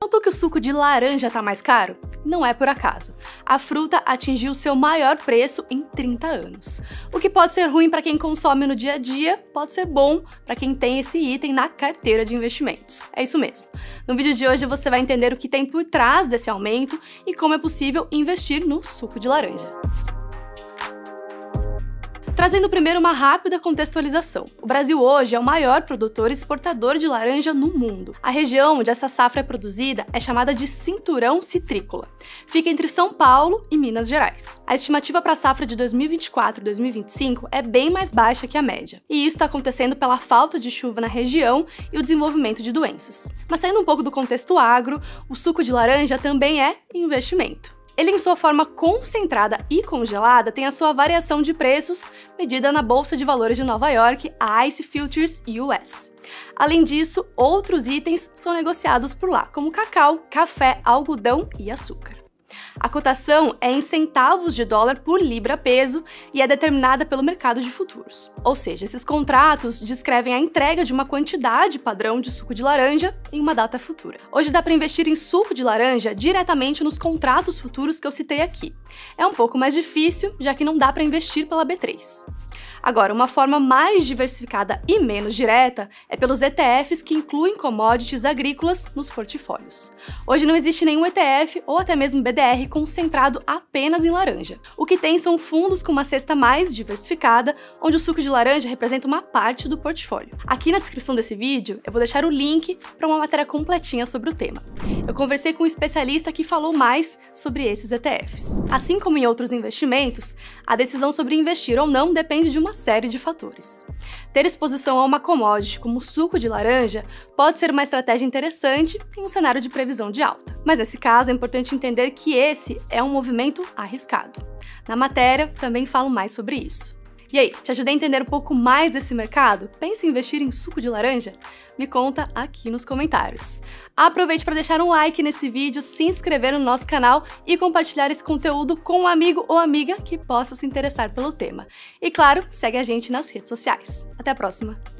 Notou que o suco de laranja tá mais caro? Não é por acaso. A fruta atingiu seu maior preço em 30 anos. O que pode ser ruim para quem consome no dia a dia, pode ser bom para quem tem esse item na carteira de investimentos. É isso mesmo. No vídeo de hoje você vai entender o que tem por trás desse aumento e como é possível investir no suco de laranja. Trazendo primeiro uma rápida contextualização. O Brasil hoje é o maior produtor e exportador de laranja no mundo. A região onde essa safra é produzida é chamada de Cinturão Citrícola. Fica entre São Paulo e Minas Gerais. A estimativa para a safra de 2024 e 2025 é bem mais baixa que a média. E isso está acontecendo pela falta de chuva na região e o desenvolvimento de doenças. Mas saindo um pouco do contexto agro, o suco de laranja também é investimento. Ele, em sua forma concentrada e congelada, tem a sua variação de preços medida na Bolsa de Valores de Nova York, a ICE Futures US. Além disso, outros itens são negociados por lá, como cacau, café, algodão e açúcar. A cotação é em centavos de dólar por libra-peso e é determinada pelo mercado de futuros. Ou seja, esses contratos descrevem a entrega de uma quantidade padrão de suco de laranja em uma data futura. Hoje dá para investir em suco de laranja diretamente nos contratos futuros que eu citei aqui. É um pouco mais difícil, já que não dá para investir pela B3. Agora, uma forma mais diversificada e menos direta é pelos ETFs que incluem commodities agrícolas nos portfólios. Hoje não existe nenhum ETF ou até mesmo BDR concentrado apenas em laranja. O que tem são fundos com uma cesta mais diversificada, onde o suco de laranja representa uma parte do portfólio. Aqui na descrição desse vídeo eu vou deixar o link para uma matéria completinha sobre o tema. Eu conversei com um especialista que falou mais sobre esses ETFs. Assim como em outros investimentos, a decisão sobre investir ou não depende de uma série de fatores. Ter exposição a uma commodity como o suco de laranja pode ser uma estratégia interessante em um cenário de previsão de alta. Mas nesse caso é importante entender que esse é um movimento arriscado. Na matéria também falo mais sobre isso. E aí, te ajudei a entender um pouco mais desse mercado? Pensa em investir em suco de laranja? Me conta aqui nos comentários. Aproveite para deixar um like nesse vídeo, se inscrever no nosso canal e compartilhar esse conteúdo com um amigo ou amiga que possa se interessar pelo tema. E claro, segue a gente nas redes sociais. Até a próxima!